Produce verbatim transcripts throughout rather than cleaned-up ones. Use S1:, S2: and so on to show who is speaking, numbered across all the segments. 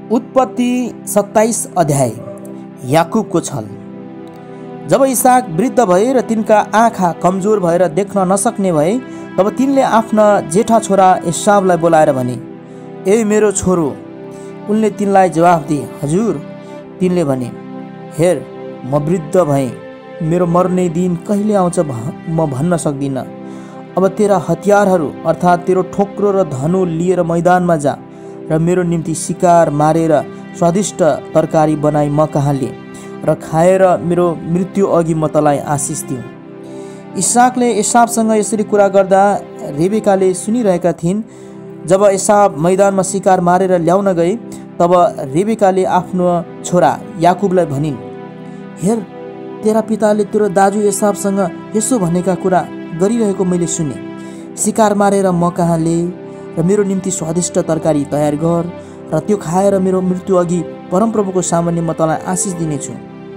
S1: उत्पत्ति सत्ताइस अध्याय। याकुबको छल। जब इसाक वृद्ध भए र तिनका आँखा कमजोर भएर देख्न नसक्ने भए, तब तिनले आफ्ना जेठा छोरा एसावलाई बोलाएर भने, ए मेरो छोरो। उनले तिनलाई जवाफ दिए, हजुर। तिनले भने, हेर, म वृद्ध भएँ, मेरो मर्ने दिन कहिले आउँछ म भन्न सक्दिनँ। अब तेरा हतियारहरू अर्थात् तेरो ठोक्रो र धनु लिएर मैदानमा जा र मेरो निम्ति शिकार मारेर स्वादिष्ट तरकारी बनाई म कहाँ ले र खाएर मेरो मृत्यु अघि म तँलाई आशिष दिउँ। इसाकले एसावसँग यसरी कुरा गर्दा रेबेकाले सुनिरहेका थिइन्। जब एसाव मैदानमा शिकार मारेर ल्याउन गए, तब रेबेकाले आफ्नो छोरा याकुबलाई भनिन्, हेर, तेरा पिताले तेरो दाजु एसावसँग यसो भनेका कुरा गरिरहेको मैले सुने। शिकार मारेर म कहाँ ले र मेरो निम्ति स्वादिष्ट तरकारी तयार गर र त्यो खाएर मेरो मृत्यु अघि परमप्रभुको सामान्य म तँलाई आशिष दिनेछु।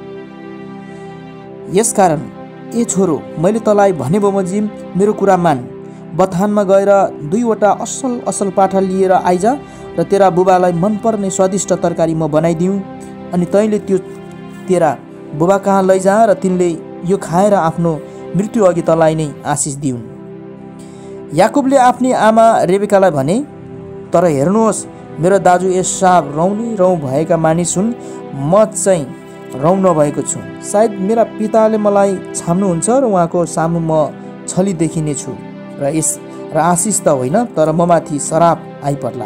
S1: यसकारण ए छोरो, मैले तँलाई भने बमोजिम मेरो कुरा मान। बथानमा गएर दुईवटा असल असल पाठा लिएर आइजा र तेरा बुबालाई मनपर्ने स्वादिष्ट तरकारी म बनाइदिउँ, अनि तैँले त्यो तेरा बुबा कहाँ लैजा र तिनले यो खाएर आफ्नो मृत्यु अघि तँलाई नै आशिष दिउन्। याकुबले आफ्नी आमा रेबेकालाई भने, तर हेर्नुहोस्, मेरो दाजु एसाव रौनी रौँ भएका मानिस हुन्, म चाहिँ रौँ नभएको छु। सायद मेरा पिताले मलाई छाम्नुहुन्छ र उहाँको सामु म छली देखिने छु र यस र आशिष त होइन, तर ममाथि श्राप आइपर्ला।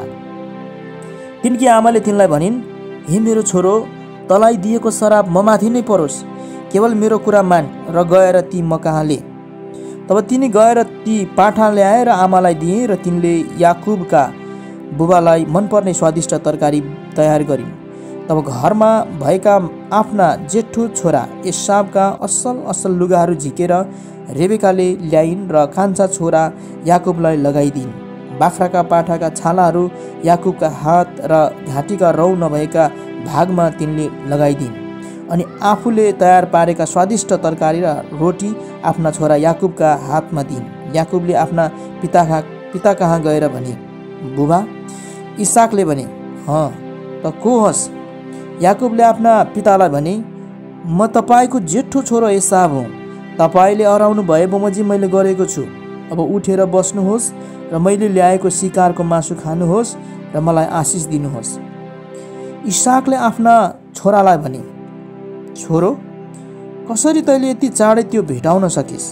S1: तिनकी आमाले तिनलाई भनिन्, हे मेरो छोरो, तँलाई दिएको श्राप ममाथि नै परोस्। केवल मेरो कुरा मान र गएर ती म कहाँ ले। तब तिनी गएर ती पाठा ल्याएर आमालाई दिए र तिनले याकुबका बुबालाई मनपर्ने स्वादिष्ट तरकारी तयार गरिन्। तब घरमा भएका आफ्ना जेठो छोरा एसावका असल असल लुगाहरू झिकेर रेबेकाले ल्याइन् र कान्छा छोरा याकुबलाई लगाइदिन्। बाख्राका पाठाका छालाहरू याकुबका हात र घाँटीका रौँ नभएका भागमा तिनले लगाइदिन्, अनि आफूले तयार पारेका स्वादिष्ट तरकारी र रोटी आफ्ना छोरा याकुबका हातमा दिइन्। याकुबले आफ्ना पिता पिता कहाँ गएर भने, बुबा। इसाकले भने, हँ, त को हस्? याकुबले आफ्ना पितालाई भने, म तपाईँको जेठो छोरो एसाव हुँ। तपाईँले हराउनु भए बमोजिम मैले गरेको छु। अब उठेर बस्नुहोस् र मैले ल्याएको शिकारको मासु खानुहोस् र मलाई आशिष दिनुहोस्। इसाकले आफ्ना छोरालाई भने, छोरो, कसरी तैँले यति चाँडै त्यो भेटाउन सकिस्?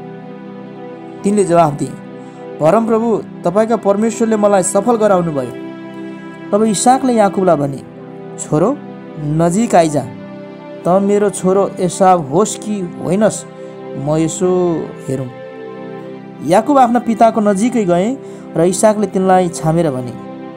S1: तिनले जवाफ दिए, परमप्रभु तपाईँका परमेश्वरले मलाई सफल गराउनु भयो। तब इसाकले याकुबलाई भने, छोरो, नजिक आइजा, त मेरो छोरो एसाव होस् कि होइनस्, म यसो हेरौँ। याकुब आफ्ना पिताको नजिकै गए र इसाकले तिनलाई छामेर भने,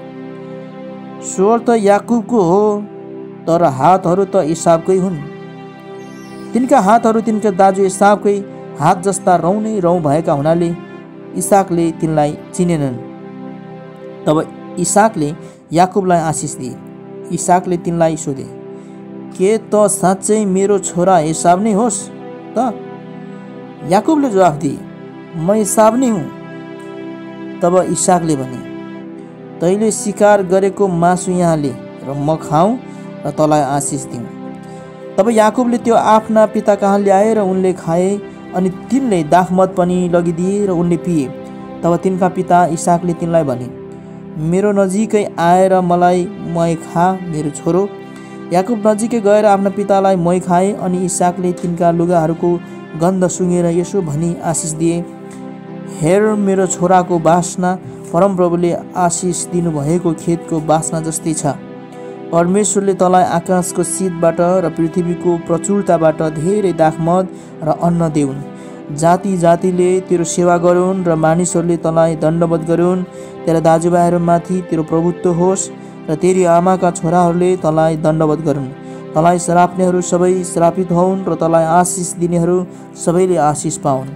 S1: स्वर त याकुबको हो, तर हातहरू त एसावकै हुन्। तिनका हातहरू तिनका दाजु एसावकै हात जस्ता रौँ नै रौँ भएका हुनाले इसाकले तिनलाई चिनेनन्। तब इसाकले याकुबलाई आशिष दिए। इसाकले तिनलाई सोधे, के त साँच्चै मेरो छोरा एसाव नै होस् त? याकुबले जवाफ दिए, म एसाव नै हुँ। तब इसाकले भने, तैँले शिकार गरेको मासु यहाँ ले र म खाऊँ र तँलाई आशिष दिउँ। तब याकुबले त्यो आफ्ना पिता कहाँ ल्याए र उनले खाए, अनि तिनले दाखमद पनि लगिदिए र उनले पिए। तब तिनका पिता इसाकले तिनलाई भने, मेरो नजिकै आएर मलाई मै खा मेरो छोरो। याकुब नजिकै गएर आफ्ना पितालाई मै खाए, अनि इसाकले तिनका लुगाहरूको गन्ध सुँगेर यसो भनी आशिष दिए, हेर, मेरो छोराको बासना परमप्रभुले आशिष दिनुभएको खेतको बासना जस्तै छ। परमेश्वरले तँलाई आकाशको शीतबाट र पृथ्वीको प्रचुरताबाट धेरै दाखमद र अन्न देऊन्। जाति जातिले तेरो सेवा गरून् र मानिसहरूले तँलाई दण्डवत गरून्। तेरा दाजुभाइहरूमाथि तेरो प्रभुत्व होस् र तेरी आमाका छोराहरूले तँलाई दण्डवत गरून्। तँलाई श्राप्नेहरू सबै श्रापित होउन् र तँलाई आशिष दिनेहरू सबैले आशिष पाउन्।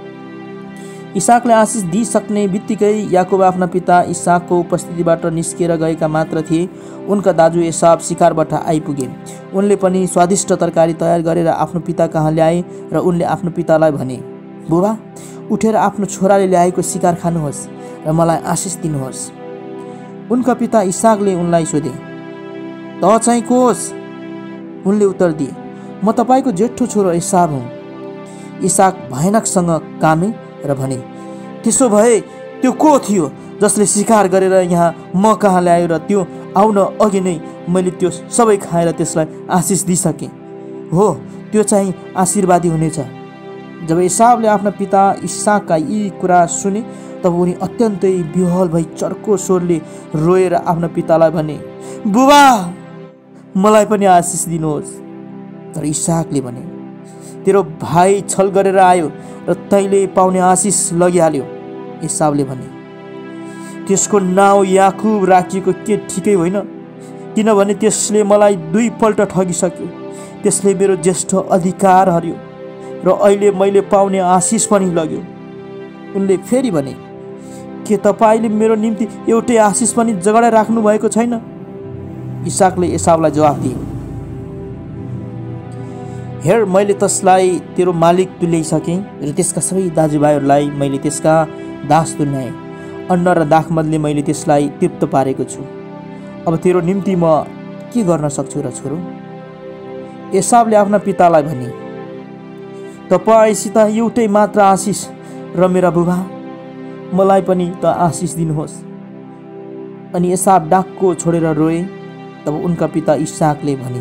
S1: इसाकले आशिष दिइसक्ने बित्तिकै याकुब आफ्ना पिता इसाकको उपस्थितिबाट निस्किएर गएका मात्र थिए। उनका दाजु एसाव शिकारबाट आइपुगे। उनले पनि स्वादिष्ट तरकारी तयार गरेर आफ्नो पिता कहाँ ल्याए र उनले आफ्नो पितालाई भने, बुबा, उठेर आफ्नो छोराले ल्याएको शिकार खानुहोस् र मलाई आशिष दिनुहोस्। उनका पिता इसाकले उनलाई सोधे, त चाहिँ को होस्? उनले उत्तर दिए, म तपाईँको जेठो छोरो इसाक हुँ। इसाक भयानकसँग कामे र भने, त्यसो भए त्यो को थियो जसले शिकार गरेर यहाँ म कहाँ ल्यायो र त्यो आउन अघि नै मैले त्यो सबै खाएर त्यसलाई आशिष दिइसकेँ? हो, त्यो चाहिँ आशीर्वादी हुनेछ। जब एसावले आफ्ना पिता इसाकका यी कुरा सुने तब उनी अत्यन्तै विह्वल भई चर्को स्वरले रोएर आफ्ना पितालाई भने, बुबा, मलाई पनि आशिष दिनुहोस्। तर इसाकले भने, तेरो भाइ छल गरेर आयो र तैँले पाउने आशिष लगिहाल्यो। एसावले भने, त्यसको नाउँ याकुब राखिएको के ठिकै होइन? किनभने त्यसले मलाई दुईपल्ट ठगिसक्यो। त्यसले मेरो ज्येष्ठ अधिकार हर्यो र अहिले मैले पाउने आशिष पनि लग्यो। उनले फेरि भने, के तपाईँले मेरो निम्ति एउटै आशिष पनि जगाडा राख्नु भएको छैन? इसाकले एसावलाई जवाफ दिए, हेर, मैले त्यसलाई तेरो मालिक तुल्याइसकेँ र त्यसका सबै दाजुभाइहरूलाई मैले त्यसका दास तुल्याएँ। अन्न र दाखमदले मैले त्यसलाई तृप्त पारेको छु। अब तेरो निम्ति म के गर्न सक्छु र छोरो? एसावले आफ्ना पितालाई भने, तपाईँसित एउटै मात्र आशिष र मेरा बुबा, मलाई पनि त आशिष दिनुहोस्। अनि एसाव डाक्को छोडेर रोए। तब उनका पिता इसाकले भने,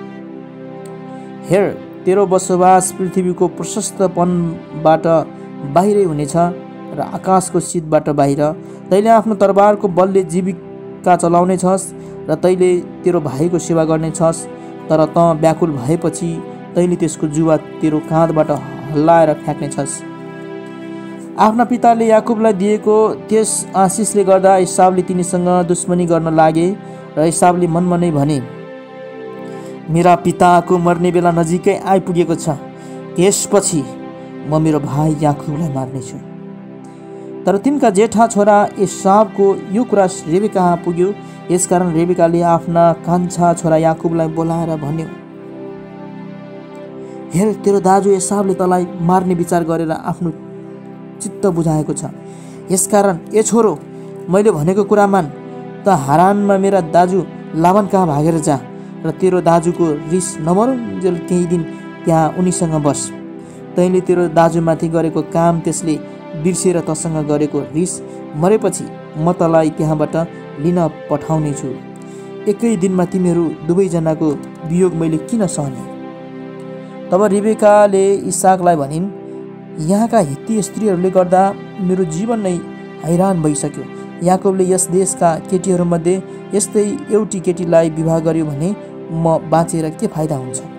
S1: हेर, तेरो बसोबास पृथ्वीको प्रशस्तपनबाट बाहिरै हुनेछ र आकाशको शीतबाट बाहिर। तैँले आफ्नो तरबारको बलले जीविका चलाउने छस् र तैँले तेरो भाइको सेवा गर्ने छस्। तर त व्याकुल भएपछि तैँले त्यसको जुवा तेरो काँधबाट हल्लाएर फ्याँक्ने छस्। आफ्ना पिताले याकुबलाई दिएको त्यस आशिषले गर्दा एसावले तिनीसँग दुश्मनी गर्न लागे र एसावले मनमा नै भने, मेरा पिताको मर्ने बेला नजिकै आइपुगेको छ। त्यसपछि म मेरो भाइ याकुबलाई मार्नेछु। तर तिनका जेठा छोरा एसावको यो कुरा रेबेका कहाँ पुग्यो। यसकारण रेबेकाले आफ्ना कान्छा छोरा याकुबलाई बोलाएर भन्यो, हेर, तेरो दाजु एसावले तँलाई मार्ने विचार गरेर आफ्नो चित्त बुझाएको छ। यसकारण ए छोरो, मैले भनेको कुरा मान। त हारानमा मेरा दाजु लाबान कहाँ भागेर जा र तेरो दाजुको रिस नमरुन्जेल केही दिन त्यहाँ उनीसँग बस। तैँले तेरो दाजुमाथि गरेको काम त्यसले बिर्सेर तसँग गरेको रिस मरेपछि म तँलाई त्यहाँबाट लिन पठाउने छु। एकै दिनमा तिमीहरू दुवैजनाको वियोग मैले किन सहने? तब रिबेकाले इसाकलाई भनिन्, यहाँका हित्ती स्त्रीहरूले गर्दा मेरो जीवन नै हैरान भइसक्यो। याकुबले यस देशका केटीहरूमध्ये यस्तै एउटी केटीलाई विवाह गर्यो भने म बाँचेर के फाइदा हुन्छ?